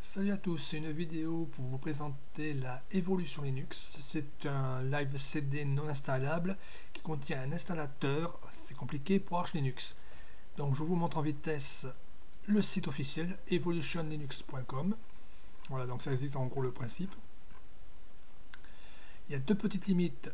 Salut à tous, c'est une vidéo pour vous présenter la Evolution Linux. C'est un live CD non installable qui contient un installateur, c'est compliqué pour Arch Linux. Donc je vous montre en vitesse le site officiel evolutionlinux.com. Voilà, donc ça existe en gros le principe. Il y a deux petites limites.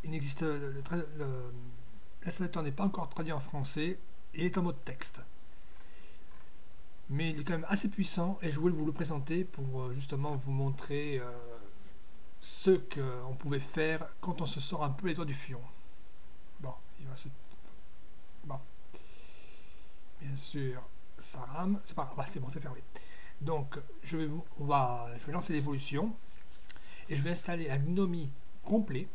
L'installateur n'est pas encore traduit en français et est en mode texte. Mais il est quand même assez puissant et je voulais vous le présenter pour justement vous montrer ce qu'on pouvait faire quand on se sort un peu les doigts du fion. Bon, il va se... Bon. Bien sûr, ça rame. C'est pas grave, c'est bon, c'est fermé. Donc, je vais lancer l'évolution et je vais installer un GNOME complet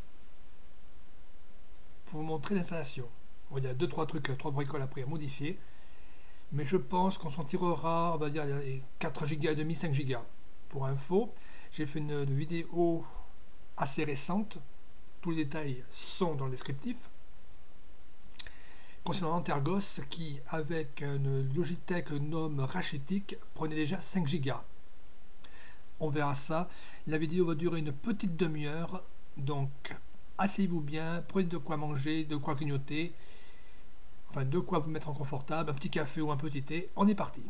pour vous montrer l'installation. Bon, il y a 2-3 trucs, 3 bricoles après à modifier. Mais je pense qu'on s'en tirera, on va dire, les 4 Go et demi, 5 Go. Pour info, j'ai fait une vidéo assez récente. Tous les détails sont dans le descriptif. Concernant Antergos, qui, avec une Logitech GNOME rachitique, prenait déjà 5 Go. On verra ça. La vidéo va durer une petite demi-heure. Donc, asseyez-vous bien, prenez de quoi manger, de quoi grignoter. Enfin, de quoi vous mettre en confortable, un petit café ou un petit thé, on est parti.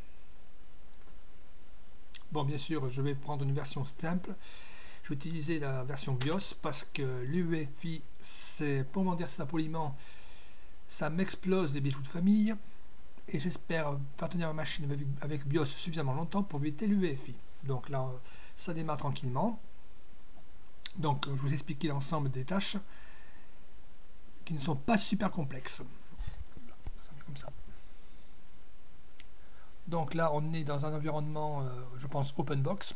Bon, bien sûr, je vais prendre une version simple. Je vais utiliser la version BIOS parce que l'UEFI, c'est, pour m'en dire ça poliment, ça m'explose les bijoux de famille. Et j'espère faire tenir ma machine avec BIOS suffisamment longtemps pour éviter l'UEFI. Donc là, ça démarre tranquillement. Donc, je vous expliquer l'ensemble des tâches qui ne sont pas super complexes. Comme ça. Donc là on est dans un environnement je pense OpenBox.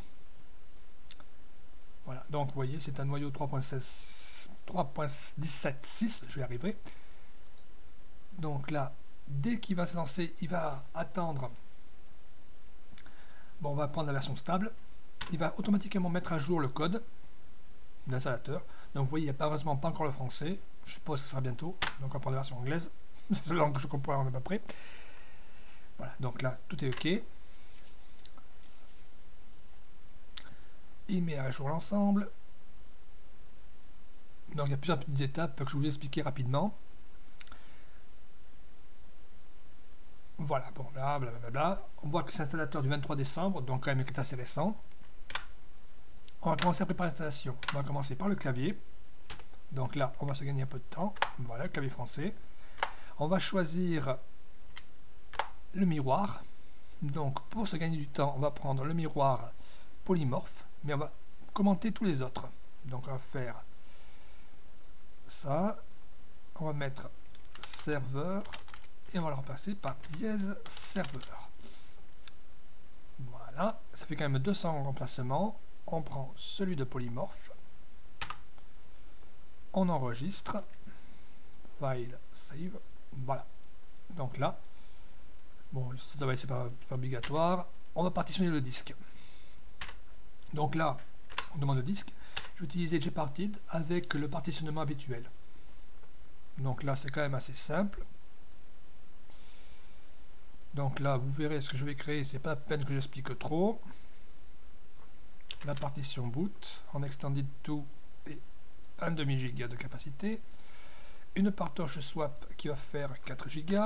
Voilà, donc vous voyez c'est un noyau 3.17.6, je vais y arriver. Donc là dès qu'il va se lancer il va attendre, bon on va prendre la version stable, il va automatiquement mettre à jour le code d'installateur. Donc vous voyez il n'y a heureusement pas encore le français, je suppose que ça sera bientôt, donc on va prendre la version anglaise, c'est la langue que je comprends même après. Voilà, donc là, tout est OK. Il met à jour l'ensemble. Donc il y a plusieurs petites étapes que je vais vous expliquer rapidement. Voilà, bon là, blablabla. On voit que c'est l'installateur du 23 décembre, donc quand même qui est assez récent. On va commencer à préparer l'installation. On va commencer par le clavier. Donc là, on va se gagner un peu de temps. Voilà, le clavier français. On va choisir le miroir. Donc pour se gagner du temps, on va prendre le miroir polymorphe, mais on va commenter tous les autres. Donc on va faire ça, on va mettre serveur et on va le remplacer par dièse serveur. Voilà, ça fait quand même 200 remplacements. On prend celui de polymorphe, on enregistre, file, save, voilà. Donc là, bon, c'est pas obligatoire. On va partitionner le disque. Donc là, on demande le disque. Je vais utiliser Gparted avec le partitionnement habituel. Donc là, c'est quand même assez simple. Donc là, vous verrez ce que je vais créer. C'est pas la peine que j'explique trop. La partition boot en extended to et 1,5 Go de capacité. Une partoche swap qui va faire 4 Go.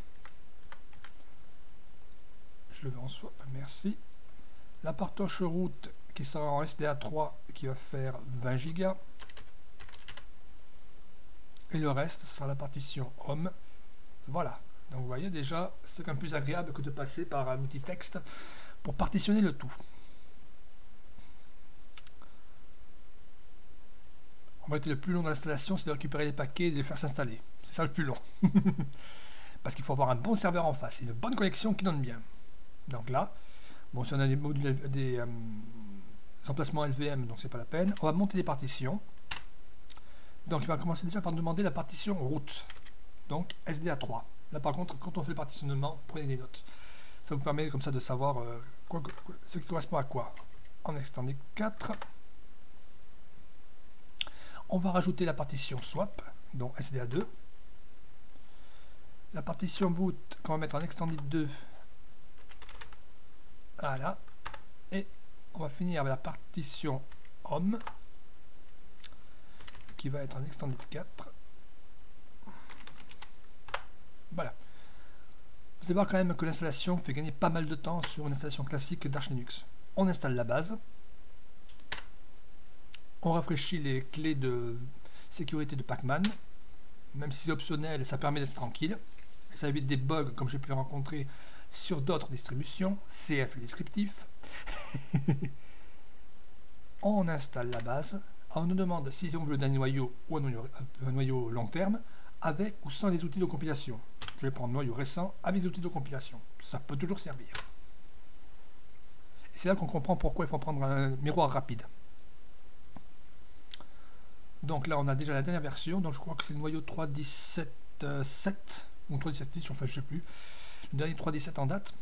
Je le veux en swap, merci. La partoche route qui sera en SDA3 qui va faire 20 Go. Et le reste, ce sera la partition home. Voilà. Donc vous voyez déjà, c'est quand même plus agréable que de passer par un outil texte pour partitionner le tout. En réalité, le plus long de l'installation, c'est de récupérer les paquets et de les faire s'installer. C'est ça le plus long. Parce qu'il faut avoir un bon serveur en face, une bonne connexion qui donne bien. Donc là, bon, si on a des modules, des emplacements LVM, donc c'est pas la peine. On va monter les partitions. Donc il va commencer déjà par demander la partition route. Donc SDA3. Là par contre, quand on fait le partitionnement, prenez des notes. Ça vous permet comme ça de savoir ce qui correspond à quoi. En extended 4. On va rajouter la partition swap, donc SDA2. La partition boot qu'on va mettre en extended 2. Voilà. Et on va finir avec la partition Home, qui va être en extended 4. Voilà. Vous allez voir quand même que l'installation fait gagner pas mal de temps sur une installation classique d'Arch Linux. On installe la base. On rafraîchit les clés de sécurité de Pacman. Même si c'est optionnel, ça permet d'être tranquille. Et ça évite des bugs comme j'ai pu les rencontrer sur d'autres distributions. CF et descriptif. On installe la base. On nous demande si on veut un noyau ou un noyau long terme, avec ou sans les outils de compilation. Je vais prendre noyau récent avec les outils de compilation. Ça peut toujours servir. Et c'est là qu'on comprend pourquoi il faut prendre un miroir rapide. Donc là, on a déjà la dernière version. Donc je crois que c'est le noyau 3.17.7 ou 3.17.6, enfin je ne sais plus. Le dernier 3.17 en date.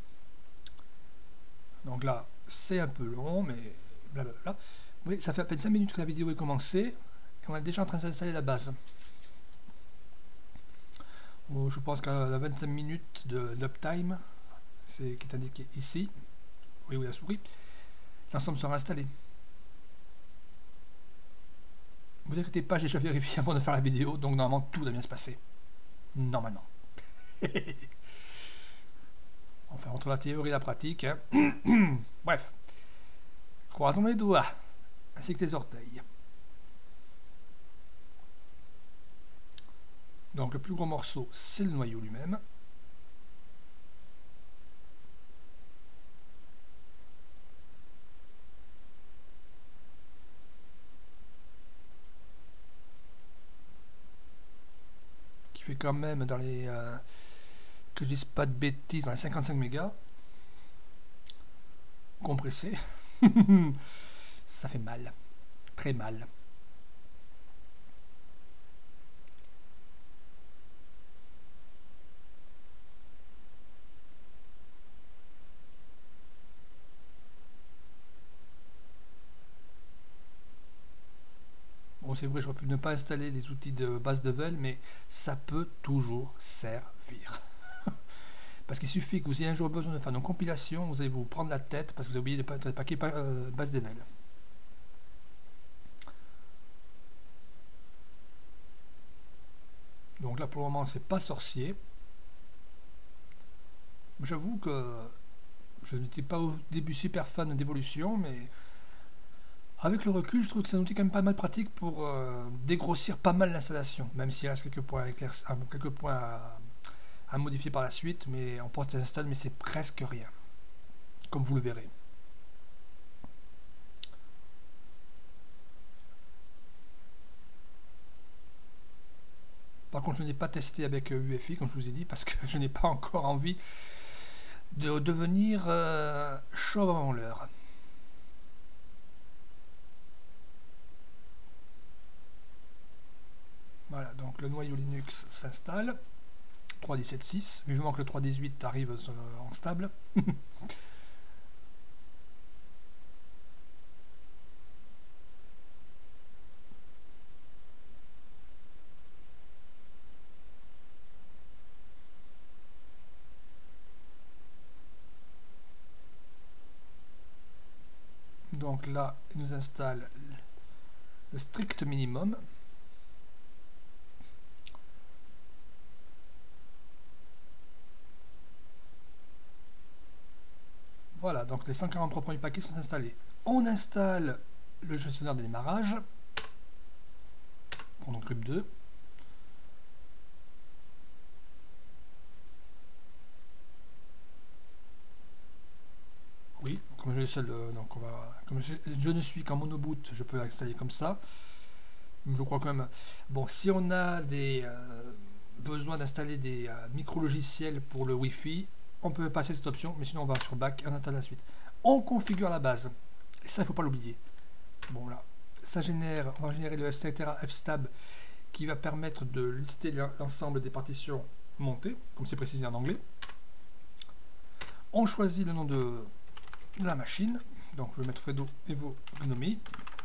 Donc là, c'est un peu long, mais blablabla. Oui, ça fait à peine 5 minutes que la vidéo est commencée. Et on est déjà en train d'installer la base. Je pense qu'à la 25 minutes d'uptime, qui est indiqué ici, oui, la souris, l'ensemble sera installé. Vous inquiétez pas, j'ai déjà vérifié avant de faire la vidéo, donc normalement tout va bien se passer. Normalement. Enfin, entre la théorie et la pratique. Hein. Bref. Croisons les doigts, ainsi que les orteils. Donc le plus gros morceau, c'est le noyau lui-même. Qui fait quand même dans les... que je dise pas de bêtises, dans les 55 mégas. Compressé. Ça fait mal. Très mal. Bon, c'est vrai, j'aurais pu ne pas installer les outils de base de Vel, mais ça peut toujours servir. Parce qu'il suffit que vous ayez un jour besoin de faire une compilation, vous allez vous prendre la tête parce que vous avez oublié de paquet base de Vel. Donc là, pour le moment, c'est pas sorcier. J'avoue que je n'étais pas au début super fan d'évolution, mais avec le recul, je trouve que c'est un outil quand même pas mal pratique pour dégrossir pas mal l'installation, même s'il reste quelques points à modifier par la suite, mais en post-install, mais c'est presque rien, comme vous le verrez. Par contre, je n'ai pas testé avec UEFI, comme je vous ai dit, parce que je n'ai pas encore envie de devenir chauve avant l'heure. Voilà, donc le noyau Linux s'installe. 3.17.6, vivement que le 3.18 arrive en stable. Donc là, il nous installe le strict minimum. Voilà, donc les 143 premiers paquets sont installés. On installe le gestionnaire de démarrage. Prenons Crypt 2. Oui, comme je le seul, donc comme je ne suis qu'en monoboot, je peux l'installer comme ça. Je crois quand même. Bon, si on a des besoin d'installer des micro-logiciels pour le Wi-Fi, on peut passer cette option, mais sinon on va sur Back et on installe la suite. On configure la base. Et ça, il ne faut pas l'oublier. Bon, là, on va générer le fstab qui va permettre de lister l'ensemble des partitions montées, comme c'est précisé en anglais. On choisit le nom de la machine. Donc, je vais mettre Fredo Evo Gnome.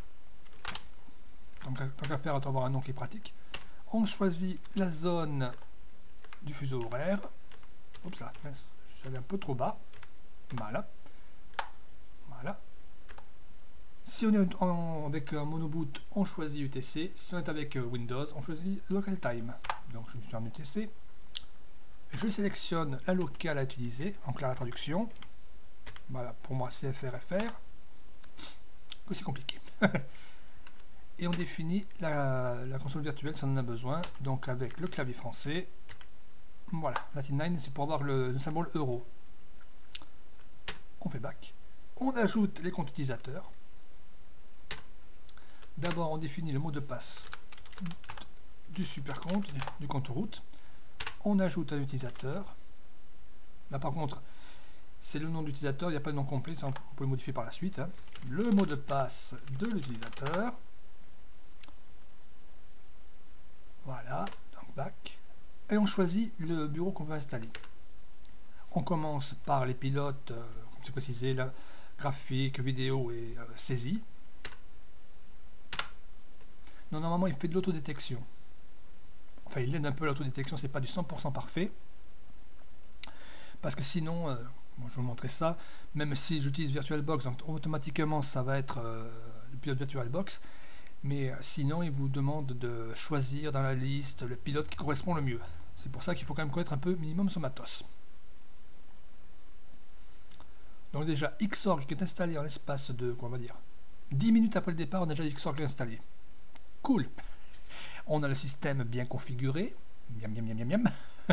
Donc, tant qu'à faire, autant avoir un nom qui est pratique. On choisit la zone du fuseau horaire. Oups, là, mince, je suis allé un peu trop bas. Voilà. Si on est avec un monoboot, on choisit UTC. Si on est avec Windows, on choisit Local Time. Donc je me suis en UTC. Je sélectionne la locale à utiliser, en clair la traduction. Voilà, pour moi c'est FRFR. C'est compliqué. Et on définit la console virtuelle si on en a besoin. Donc avec le clavier français. Voilà, Latin9 c'est pour avoir le symbole euro. On fait back. On ajoute les comptes utilisateurs. D'abord on définit le mot de passe du super compte, du compte route. On ajoute un utilisateur. Là par contre, c'est le nom d'utilisateur, il n'y a pas de nom complet, ça on peut le modifier par la suite. Hein. Le mot de passe de l'utilisateur. Voilà, donc back. Et on choisit le bureau qu'on veut installer. On commence par les pilotes, comme c'est précisé, là, graphique, vidéo et saisie. Non, normalement il fait de l'autodétection. Enfin, il aide un peu l'autodétection, c'est pas du 100% parfait. Parce que sinon, bon, je vais vous montrer ça, même si j'utilise VirtualBox, donc automatiquement ça va être le pilote VirtualBox. Mais sinon, il vous demande de choisir dans la liste le pilote qui correspond le mieux. C'est pour ça qu'il faut quand même connaître un peu minimum son matos. Donc déjà, Xorg qui est installé en l'espace de, quoi on va dire, 10 minutes après le départ, on a déjà Xorg installé. Cool. On a le système bien configuré. Miam, miam, miam, miam, miam.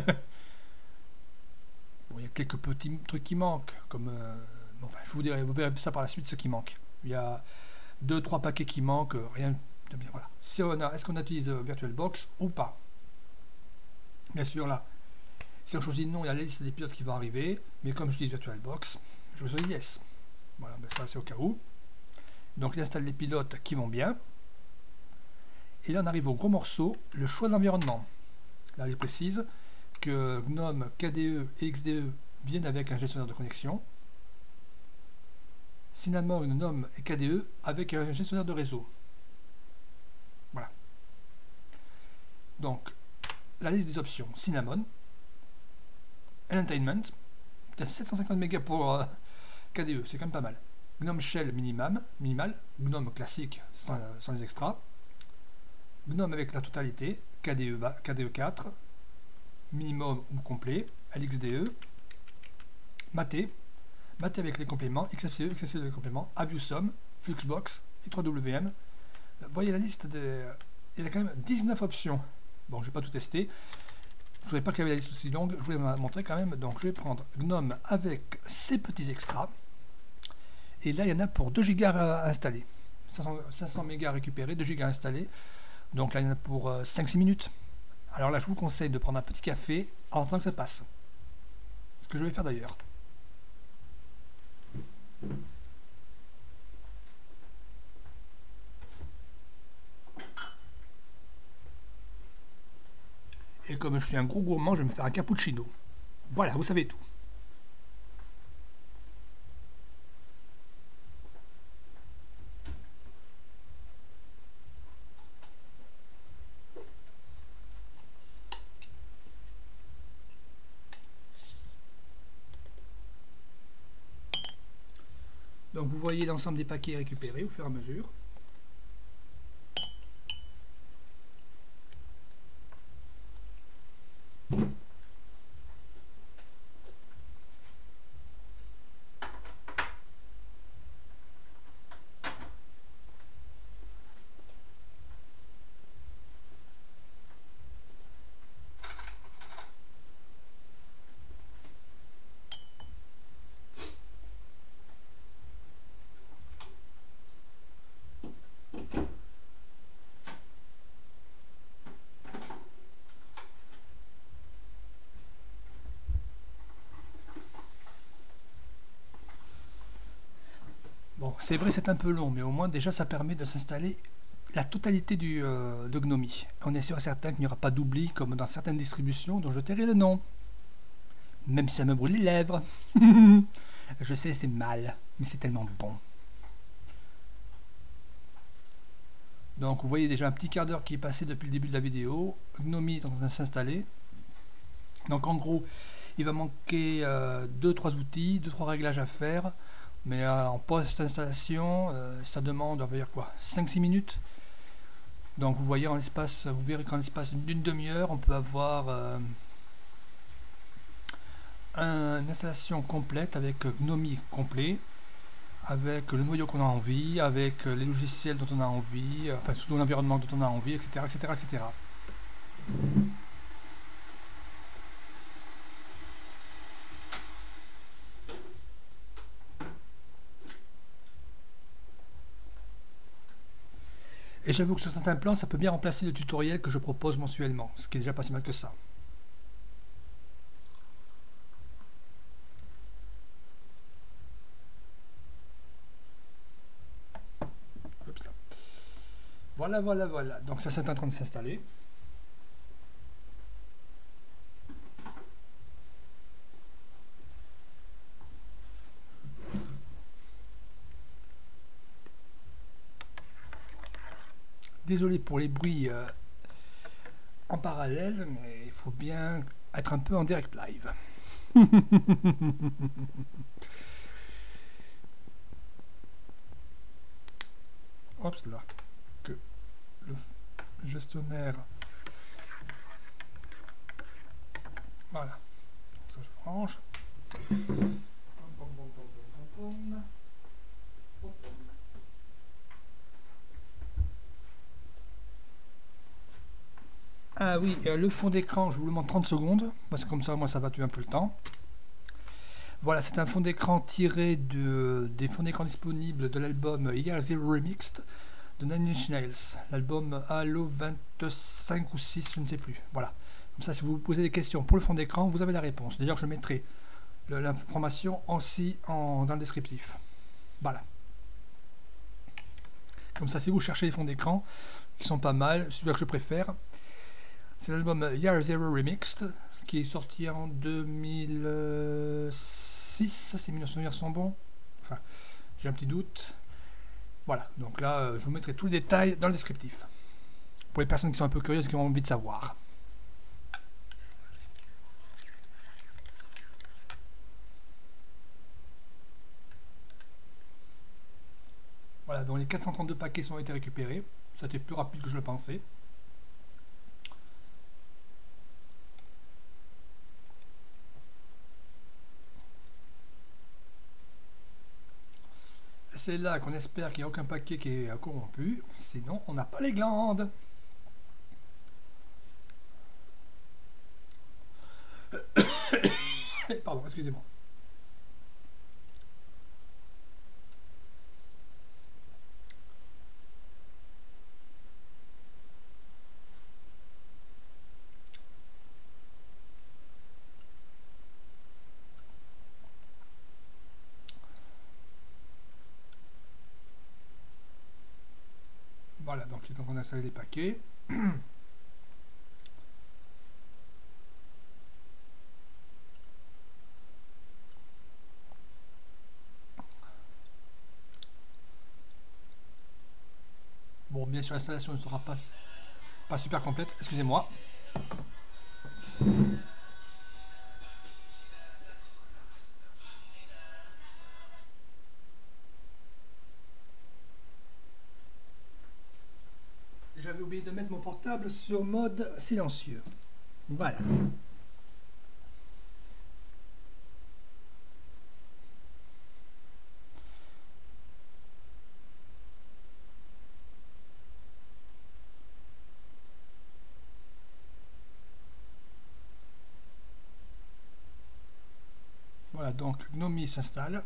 Bon, il y a quelques petits trucs qui manquent, comme... enfin, je vous dirai, vous verrez ça par la suite, ce qui manque. Il y a 2-3 paquets qui manquent, rien de bien. Voilà. Si est-ce qu'on utilise VirtualBox ou pas? Bien sûr, là, si on choisit non, il y a la liste des pilotes qui vont arriver, mais comme j'utilise VirtualBox, je choisis yes. Voilà, ben ça c'est au cas où. Donc il installe les pilotes qui vont bien. Et là on arrive au gros morceau, le choix de l'environnement. Là il précise que GNOME, KDE et XDE viennent avec un gestionnaire de connexion. Cinnamon, GNOME et KDE avec un gestionnaire de réseau. Voilà. Donc, la liste des options. Cinnamon, Entertainment, 750 mégas pour KDE, c'est quand même pas mal. GNOME Shell minimal, GNOME classique sans les extras. GNOME avec la totalité, KDE 4, minimum ou complet, LXDE, Mate avec les compléments, XFCE avec les compléments, Abiusum, Fluxbox et 3WM. Vous voyez la liste il y a quand même 19 options. Bon, je vais pas tout tester. Je ne voulais pas qu'il y avait la liste aussi longue, je voulais vous montrer quand même. Donc je vais prendre GNOME avec ses petits extras. Et là, il y en a pour 2 Go à installer. 500 mégas récupérés, 2 Go installés. Donc là, il y en a pour 5-6 minutes. Alors là, je vous conseille de prendre un petit café en attendant que ça passe. Ce que je vais faire d'ailleurs. Et comme je suis un gros gourmand, je vais me faire un cappuccino. Voilà, vous savez tout. Donc vous voyez l'ensemble des paquets récupérés au fur et à mesure. Bon, c'est vrai, c'est un peu long, mais au moins déjà ça permet de s'installer la totalité de Gnomie. On est sûr et certain qu'il n'y aura pas d'oubli comme dans certaines distributions dont je tairai le nom. Même si ça me brûle les lèvres. Je sais, c'est mal, mais c'est tellement bon. Donc vous voyez déjà un petit quart d'heure qui est passé depuis le début de la vidéo. Gnomie est en train de s'installer. Donc en gros, il va manquer 2-3 outils, 2-3 réglages à faire. Mais en post-installation, ça demande, on va dire quoi, 5-6 minutes. Donc vous voyez, vous verrez qu'en l'espace d'une demi-heure, on peut avoir une installation complète avec Gnomi complet, avec le noyau qu'on a envie, avec les logiciels dont on a envie, enfin surtout l'environnement dont on a envie, etc., etc., etc. Et j'avoue que sur certains plans, ça peut bien remplacer le tutoriel que je propose mensuellement, ce qui est déjà pas si mal que ça. Oups là. Voilà, voilà, voilà. Donc ça c'est en train de s'installer. Désolé pour les bruits en parallèle, mais il faut bien être un peu en direct live. Hop là, que le gestionnaire, voilà, ça je branche. Ah oui, le fond d'écran, je vous le montre 30 secondes, parce que comme ça, moi, ça va tuer un peu le temps. Voilà, c'est un fond d'écran tiré des fonds d'écran disponibles de l'album Year Zero Remixed de Nine Inch Nails, l'album Halo 25 ou 6, je ne sais plus. Voilà, comme ça, si vous vous posez des questions pour le fond d'écran, vous avez la réponse. D'ailleurs, je mettrai l'information aussi dans le descriptif. Voilà. Comme ça, si vous cherchez les fonds d'écran, qui sont pas mal, celui-là que je préfère, c'est l'album Year Zero Remixed, qui est sorti en 2006, si mes souvenirs sont bons. Enfin, j'ai un petit doute. Voilà, donc là, je vous mettrai tous les détails dans le descriptif. Pour les personnes qui sont un peu curieuses, qui ont envie de savoir. Voilà, donc les 432 paquets ont été récupérés. Ça a été plus rapide que je le pensais. C'est là qu'on espère qu'il n'y a aucun paquet qui est corrompu, sinon on n'a pas les glandes. Pardon, excusez-moi. Voilà, donc il est en train d'installer les paquets. Bon, bien sûr, l'installation ne sera pas super complète, excusez-moi. J'avais oublié de mettre mon portable sur mode silencieux. Voilà. Voilà, donc Gnomi s'installe.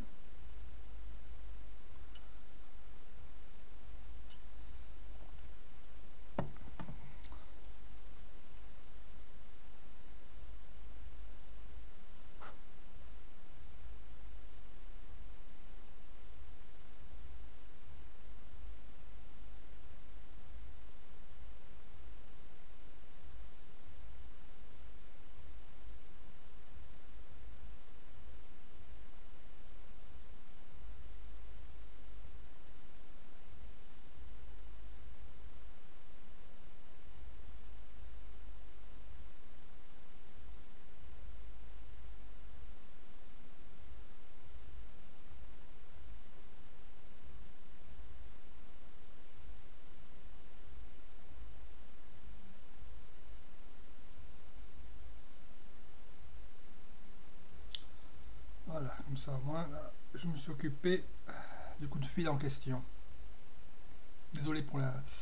Comme ça, moi, là, je me suis occupé du coup de fil en question. Désolé pour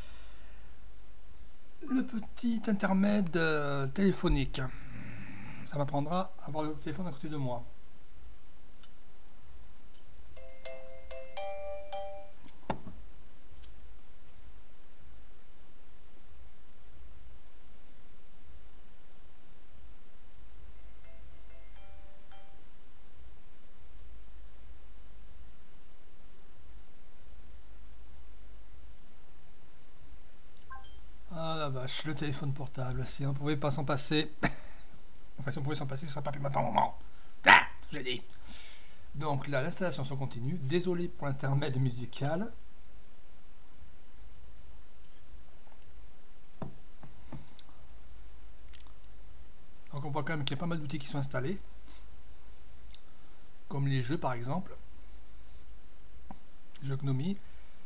le petit intermède téléphonique. Ça m'apprendra à avoir le téléphone à côté de moi. Ah la vache, le téléphone portable, si on pouvait pas s'en passer. Enfin, si on pouvait s'en passer, ce serait pas plus maintenant moment. Ah, j'ai dit. Donc là, l'installation se continue. Désolé pour l'intermède musical. Donc on voit quand même qu'il y a pas mal d'outils qui sont installés. Comme les jeux par exemple. Les jeux Gnomie.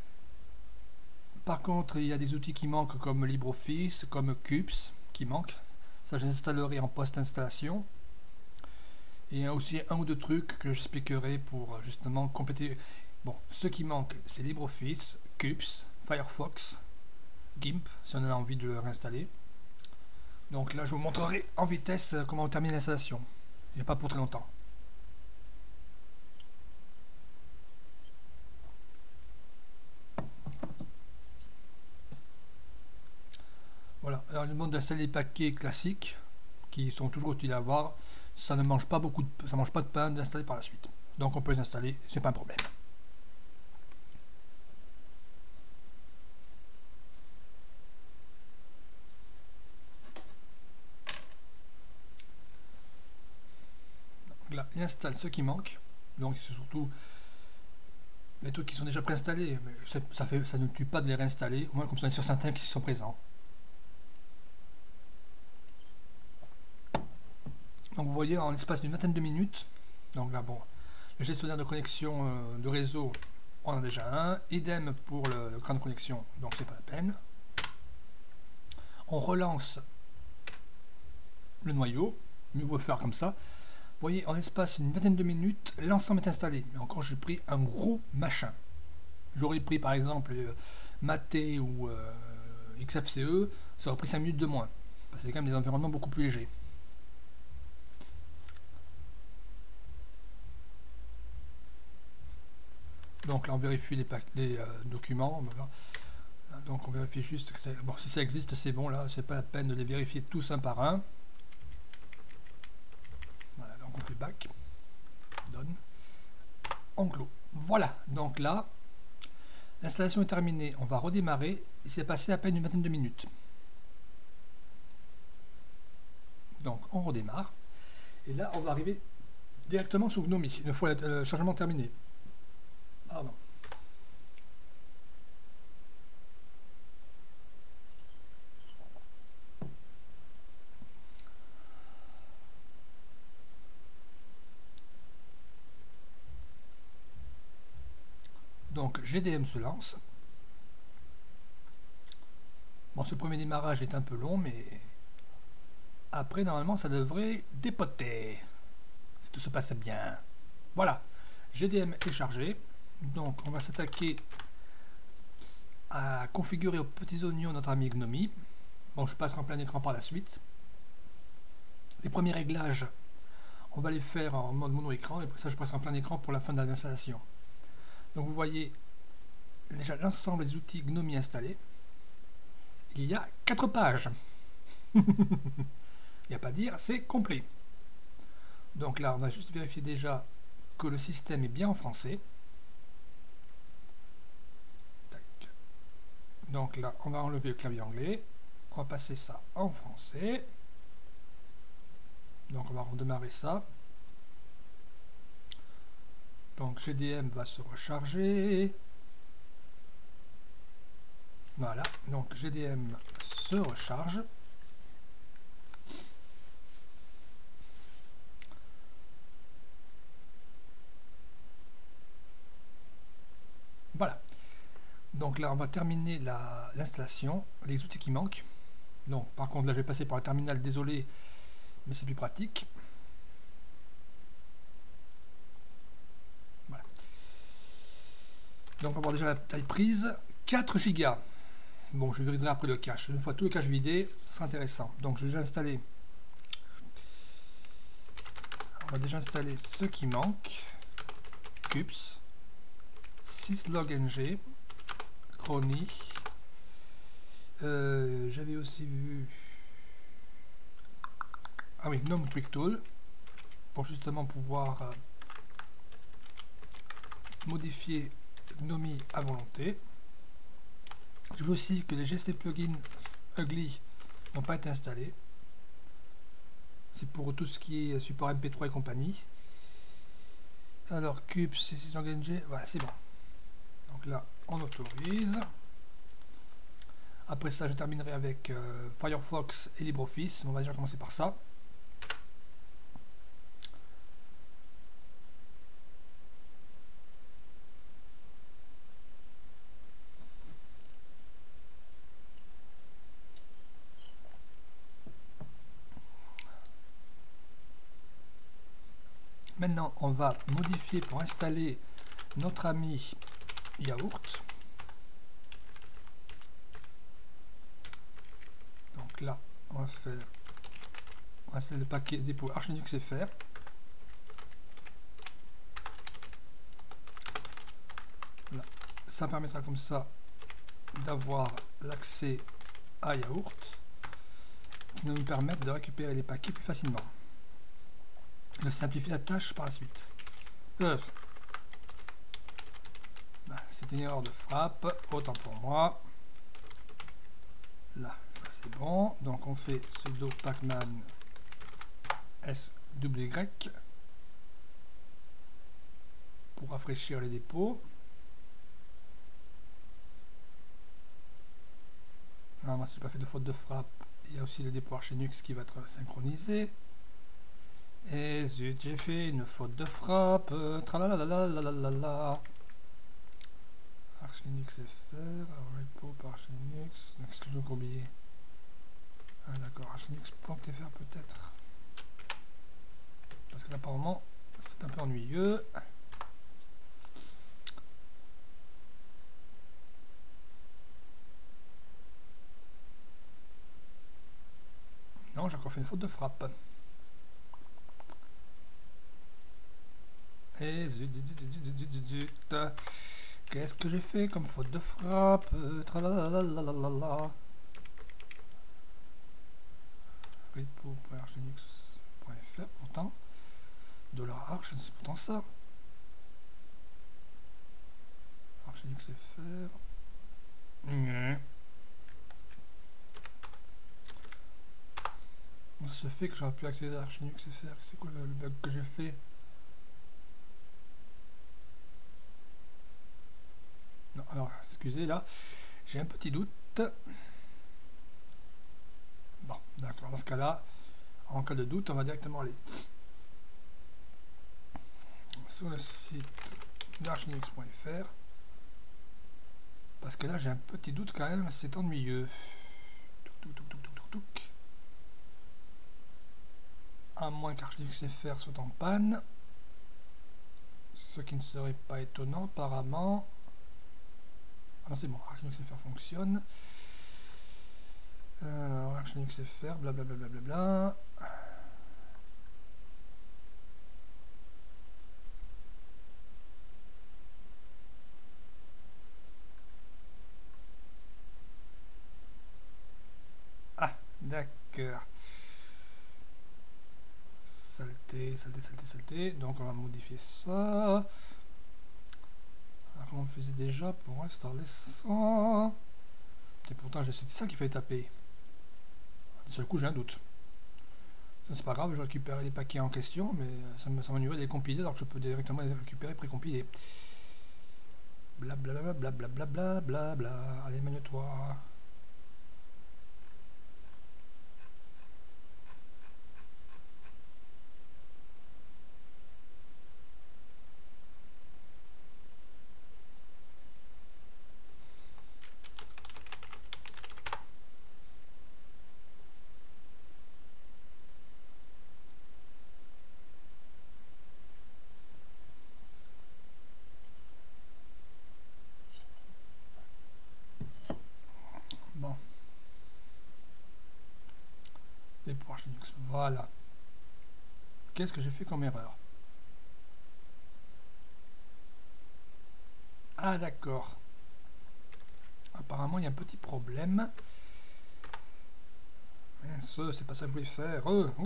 Par contre, il y a des outils qui manquent comme LibreOffice, comme Qupes qui manquent. Ça, je les installerai en post-installation. Et il y a aussi un ou deux trucs que j'expliquerai pour justement compléter. Bon, ce qui manque, c'est LibreOffice, Qupes, Firefox, GIMP, si on a envie de le réinstaller. Donc là, je vous montrerai en vitesse comment terminer l'installation. Il n'y a pas pour très longtemps. Voilà, alors il demande d'installer les paquets classiques qui sont toujours utiles à avoir. Ça ne mange pas beaucoup ça mange pas de pain d'installer par la suite. Donc on peut les installer, c'est pas un problème. Donc là, il installe ce qui manque. Donc c'est surtout les trucs qui sont déjà préinstallés, mais ça ne tue pas de les réinstaller, au moins comme ça on est sur certains qui sont présents. Donc vous voyez, en l'espace d'une vingtaine de minutes, donc là bon, le gestionnaire de connexion de réseau, on en a déjà un, idem pour le cran de connexion, donc c'est pas la peine. On relance le noyau, mieux vaut faire comme ça. Vous voyez, en l'espace d'une vingtaine de minutes, l'ensemble est installé. Mais encore, j'ai pris un gros machin. J'aurais pris par exemple Mate ou XFCE, ça aurait pris 5 minutes de moins. Parce que c'est quand même des environnements beaucoup plus légers. Donc là, on vérifie les documents. Voilà. Donc on vérifie juste que bon, si ça existe, c'est bon. Là, c'est pas la peine de les vérifier tous un par un. Voilà, donc on fait back, done, on clôt. Voilà, donc là, l'installation est terminée. On va redémarrer. Il s'est passé à peine une vingtaine de minutes. Donc on redémarre. Et là, on va arriver directement sous Gnomie, une fois le chargement terminé. Pardon. Donc GDM se lance. Bon, ce premier démarrage est un peu long, mais après, normalement, ça devrait dépoter. Si tout se passe bien. Voilà, GDM est chargé. Donc, on va s'attaquer à configurer aux petits oignons notre ami Gnomie. Bon, je passerai en plein écran par la suite. Les premiers réglages, on va les faire en mode mono écran, et pour ça, je passerai en plein écran pour la fin de l'installation. Donc, vous voyez déjà l'ensemble des outils Gnomie installés. Il y a 4 pages. Il n'y a pas à dire, c'est complet. Donc là, on va juste vérifier déjà que le système est bien en français. Tac. Donc là, on va enlever le clavier anglais. On va passer ça en français. Donc on va redémarrer ça. Donc GDM va se recharger. Voilà, donc GDM se recharge. Voilà. Donc là, on va terminer l'installation, les outils qui manquent. Donc, par contre, là, je vais passer par le terminal, désolé, mais c'est plus pratique. Donc on va voir déjà la taille prise, 4 Go. Bon, je vérifierai après le cache. Une fois tout le cache vidé, ce sera intéressant. Donc je vais déjà installer. On va déjà installer ce qui manque. Cups, syslog-ng, Chrony. J'avais aussi vu. Ah oui, GNOME Quick Tool. Pour justement pouvoir modifier GNOME à volonté. Je veux aussi que les GST plugins Ugly n'ont pas été installés. C'est pour tout ce qui est support MP3 et compagnie. Alors, Cube, c'est syslog-ng, voilà, c'est bon. Donc là, on autorise. Après ça, je terminerai avec Firefox et LibreOffice. On va déjà commencer par ça. Maintenant, on va modifier pour installer notre ami Yaourt. Donc là, on va installer le paquet dépôt Arch Linux FR. Là, ça permettra comme ça d'avoir l'accès à Yaourt, qui va nous permettre de récupérer les paquets plus facilement. De simplifier la tâche par la suite. C'est une erreur de frappe, autant pour moi. Là, ça c'est bon. Donc on fait sudo pacman SWY pour rafraîchir les dépôts. Normalement, si je n'ai pas fait de faute de frappe, il y a aussi le dépôt Arch Linux qui va être synchronisé. Et zut, j'ai fait une faute de frappe. Tralalalalala. Arch Linux FR, repo par Arch Linux. Qu'est-ce que j'ai oublié? Ah d'accord, archlinux.fr peut-être. Parce que apparemment, c'est un peu ennuyeux. Non, j'ai encore fait une faute de frappe. Et zut, qu'est-ce que j'ai fait comme faute de frappe? Tralalalalala. repo.archlinux.fr pourtant. $arch, c'est pourtant ça. Archlinux FR. Ça se fait que j'aurais pu accéder à Archlinux FR. C'est quoi le bug que j'ai fait? Non, alors, excusez, là, j'ai un petit doute. Bon, d'accord, dans ce cas-là, en cas de doute, on va directement aller sur le site d'archlinux.fr. Parce que là, j'ai un petit doute quand même, c'est ennuyeux. À moins qu'Archlinux FR soit en panne. Ce qui ne serait pas étonnant, apparemment. Ah non, c'est bon, Archlinux FR fonctionne. Alors, Archlinux FR, blablabla. Ah, d'accord. Saleté. Donc, on va modifier ça. Alors, comment on faisait déjà pour installer ça? Et pourtant, c'était ça qu'il fallait taper. D'un seul coup, j'ai un doute. Ça, c'est pas grave, je récupère les paquets en question, mais ça m'ennuierait de les compiler alors que je peux directement les récupérer précompilés. Blablabla. Allez, manie-toi. Arch Linux. Voilà. Qu'est-ce que j'ai fait comme erreur? Ah d'accord. Apparemment il y a un petit problème. C'est pas ça que je voulais faire.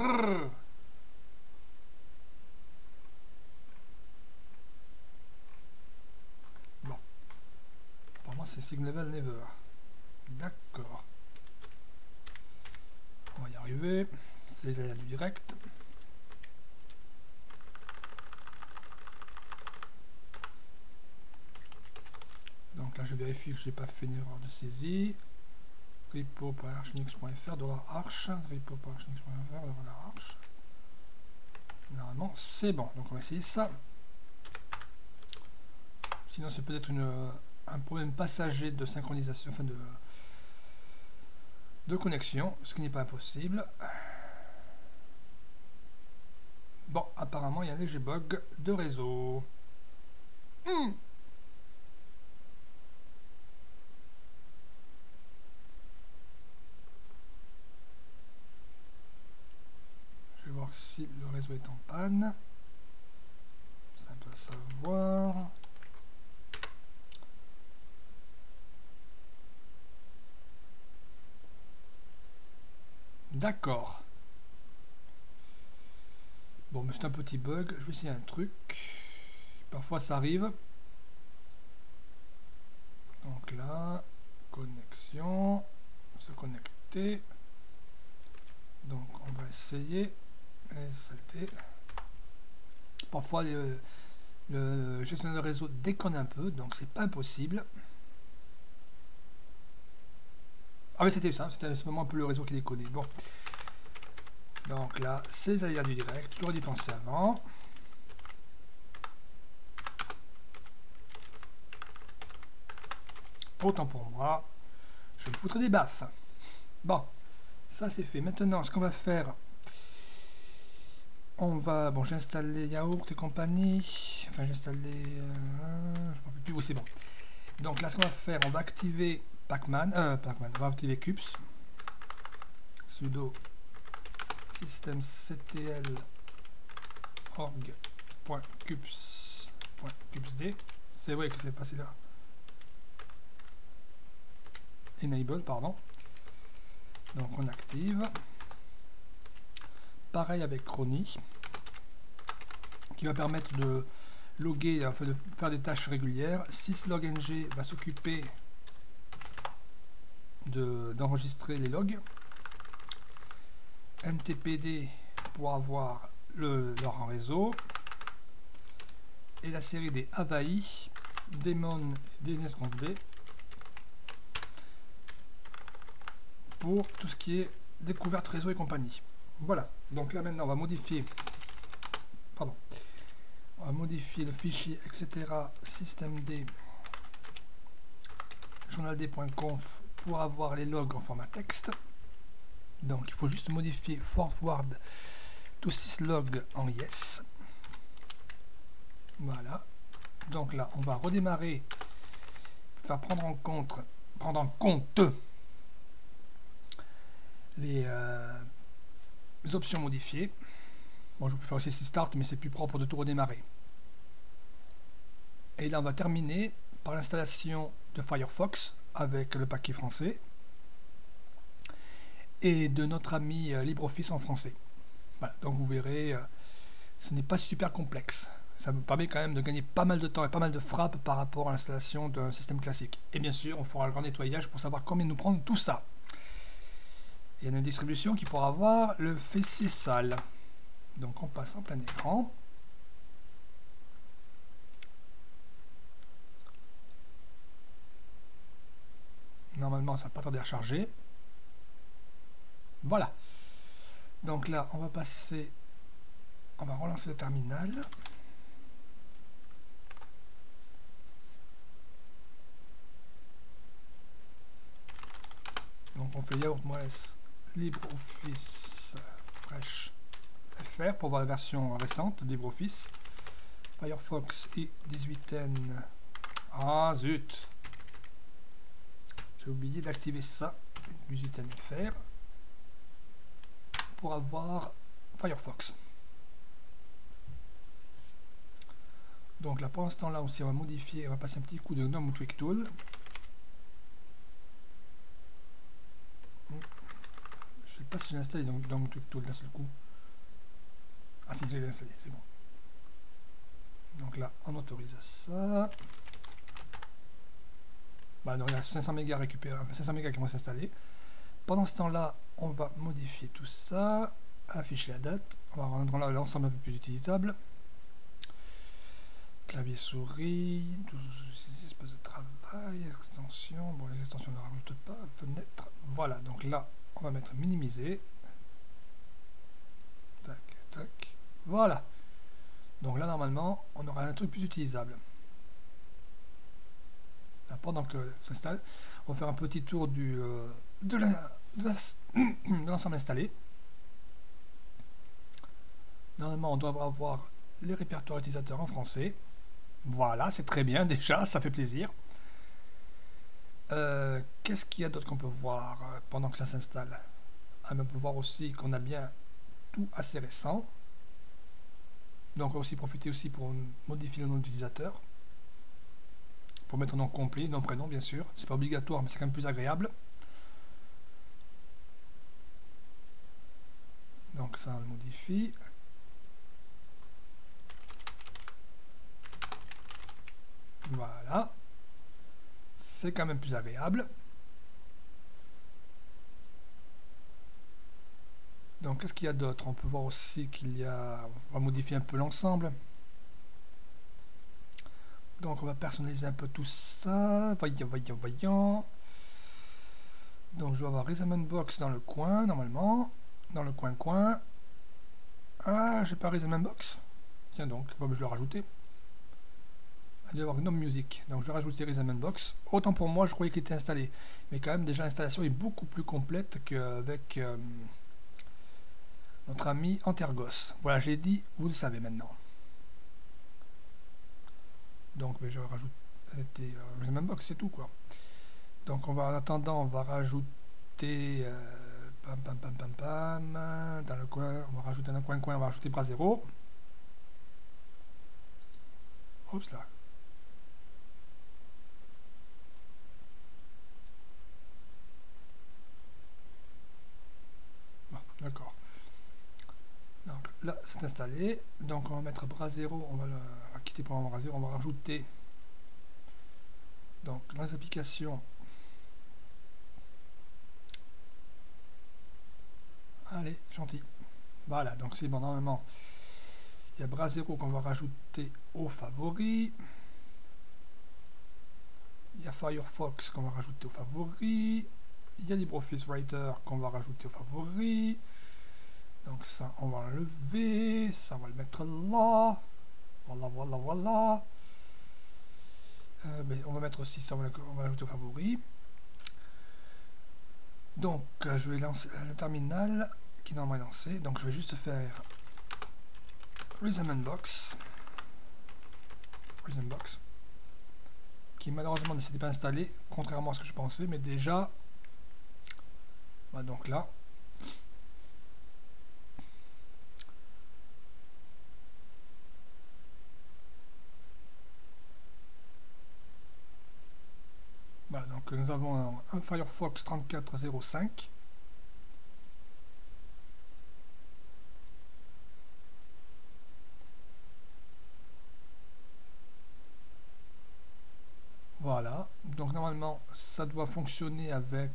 Bon. Apparemment c'est Signal Level Never. D'accord. On va y arriver. C'est les aléas du direct. Donc là je vérifie que je n'ai pas fait une erreur de saisie. repo.archlinux.fr $arch repo.archlinux.fr $arch. Normalement c'est bon, donc on va essayer ça. Sinon c'est peut-être un problème passager de synchronisation, enfin de connexion, ce qui n'est pas impossible. Bon, apparemment il y a un léger bug de réseau. Je vais voir si le réseau est en panne. Simple à savoir. D'accord. Bon, mais c'est un petit bug. Je vais essayer un truc. Parfois ça arrive. Donc là, connexion, se connecter. Donc on va essayer. SLT. Parfois le gestionnaire de réseau déconne un peu, donc c'est pas impossible. Ah mais c'était ça, c'était à ce moment un peu le réseau qui déconnait. Bon. Donc là, c'est les aléas du direct, j'aurais dû penser avant. Autant pour moi, je me foutrais des baffes. Bon, ça c'est fait. Maintenant, ce qu'on va faire, on va... Bon, j'ai installé Yaourt et compagnie. Enfin, j'ai installé... je ne me rappelle plus, oui c'est bon. Donc là, ce qu'on va faire, on va activer Pacman, on va activer Cups. Sudo systemctl org.cups.cupsd. C'est vrai que c'est passé là. Enable, pardon. Donc on active. Pareil avec Chrony, qui va permettre de loguer, enfin de faire des tâches régulières. syslogng va s'occuper d'enregistrer les logs. NTPD pour avoir leur en réseau. Et la série des Avaï, Daemon et DNSConfD pour tout ce qui est découverte réseau et compagnie. Voilà, donc là maintenant on va modifier, pardon, on va modifier le fichier etc. systemd journald.conf pour avoir les logs en format texte. Donc il faut juste modifier forward to syslog en yes. Voilà. Donc là on va redémarrer, faire prendre en compte les options modifiées. Bon, je peux faire aussi start, mais c'est plus propre de tout redémarrer. Et là on va terminer par l'installation de Firefox avec le paquet français et de notre ami LibreOffice en français. Voilà, donc vous verrez, ce n'est pas super complexe. Ça me permet quand même de gagner pas mal de temps et pas mal de frappes par rapport à l'installation d'un système classique. Et bien sûr, on fera le grand nettoyage pour savoir combien nous prend tout ça. Il y a une distribution qui pourra avoir le fessier sale. Donc on passe en plein écran. Normalement, ça n'a pas tarder à charger. Voilà. Donc là, on va passer, on va relancer le terminal. Donc on fait yaourt-moesse LibreOffice Fresh FR pour voir la version récente de LibreOffice. Firefox i18n. Ah zut! J'ai oublié d'activer ça. 18n FR. pour avoir Firefox. Donc là, pour l'instant, là aussi, on va modifier, on va passer un petit coup de GNOME Tweak Tool. Je sais pas si j'ai installé donc GNOME Tweak Tool d'un seul coup. Ah si, je l'ai installé, c'est bon. Donc là, on autorise ça. Bah non, il y a 500 mégas récupérés, 500 mégas qui vont s'installer. Pendant ce temps-là, on va modifier tout ça, afficher la date. On va rendre là l'ensemble un peu plus utilisable. Clavier souris, 12 espaces de travail, extension. Bon, les extensions ne rajoutent pas. Fenêtre. Voilà, donc là, on va mettre minimiser. Tac, tac. Voilà. Donc là, normalement, on aura un truc plus utilisable. Là, pendant que ça s'installe, on va faire un petit tour de l'ensemble installé. Normalement, on doit avoir les répertoires utilisateurs en français. Voilà, c'est très bien déjà, ça fait plaisir. Qu'est-ce qu'il y a d'autre qu'on peut voir pendant que ça s'installe? On peut voir aussi qu'on a bien tout assez récent. Donc on va aussi profiter aussi pour modifier le nom d'utilisateur. Pour mettre un nom complet, nom prénom bien sûr. C'est pas obligatoire mais c'est quand même plus agréable. Donc ça on le modifie. Voilà. C'est quand même plus agréable. Donc qu'est-ce qu'il y a d'autre? On peut voir aussi qu'il y a... On va modifier un peu l'ensemble. Donc on va personnaliser un peu tout ça. Voyons. Donc je dois avoir Resume Box dans le coin normalement. Dans le coin. Ah, j'ai pas Resume Box. Tiens donc, bon, je vais le rajouter. Il doit y avoir GNOME Music. Donc je vais rajouter Resume Box. Autant pour moi, je croyais qu'il était installé. Mais quand même, déjà l'installation est beaucoup plus complète qu'avec notre ami Antergos. Voilà, j'ai dit, vous le savez maintenant. Donc je vais rajouter Resume Box, c'est tout quoi. Donc on va en attendant, on va rajouter dans le coin, on va rajouter dans le coin, on va rajouter Brasero. Oups là. Bon, d'accord. Donc là c'est installé. Donc on va mettre Brasero, on va le quitter pour Brasero, on va rajouter donc dans les applications. Allez, gentil. Voilà, donc c'est bon, normalement, il y a Brasero qu'on va rajouter aux favoris. Il y a Firefox qu'on va rajouter aux favoris. Il y a LibreOffice Writer qu'on va rajouter aux favoris. Donc ça, on va l'enlever. Ça, on va le mettre là. Voilà. Mais on va mettre aussi ça, on va l'ajouter aux favoris. Donc, je vais lancer le terminal qui normalement est lancé. Donc, je vais juste faire Resume Box, qui malheureusement ne s'était pas installé, contrairement à ce que je pensais, mais déjà, bah donc là, voilà, donc nous avons un Firefox 34.05. Voilà, donc normalement ça doit fonctionner avec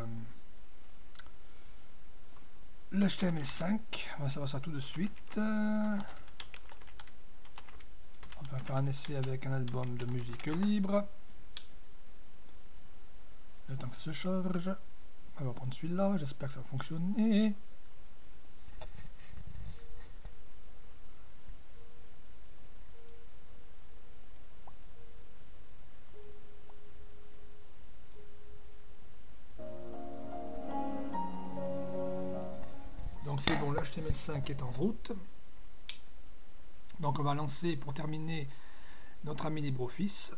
l'HTML5. On va savoir ça tout de suite. On va faire un essai avec un album de musique libre. Le temps que ça se charge. On va prendre celui-là, j'espère que ça va fonctionner. Donc c'est bon, le HTML5 est en route. Donc on va lancer pour terminer notre ami LibreOffice.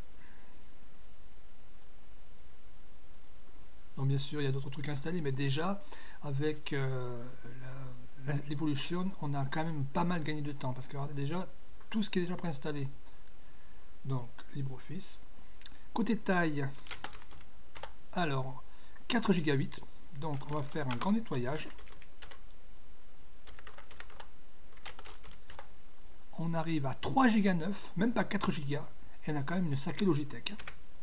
Donc bien sûr il y a d'autres trucs installés, mais déjà avec l'évolution, on a quand même pas mal gagné de temps parce que regardez déjà tout ce qui est déjà préinstallé. Donc LibreOffice. Côté taille, alors 4 Go 8, donc on va faire un grand nettoyage. On arrive à 3 Go 9, même pas 4 Go, et on a quand même une sacrée Logitech.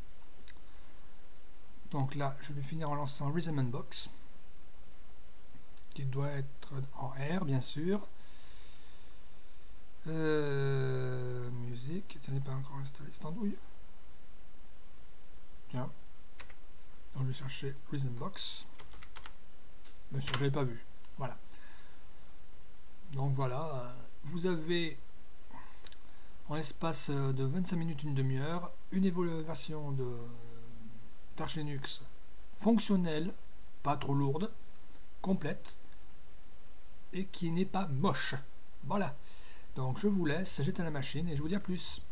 Donc là, je vais finir en lançant Rhythm Box, qui doit être en R, bien sûr. Musique, tu n'es pas encore installé cette andouille. Tiens. Donc je vais chercher Rhythm Box. Bien sûr, je l'avais pas vu. Voilà. Donc voilà, vous avez en l'espace de 25 minutes, une demi-heure, une évaluation de d'Arch Linux fonctionnelle, pas trop lourde, complète, et qui n'est pas moche. Voilà. Donc je vous laisse, j'éteins la machine et je vous dis à plus.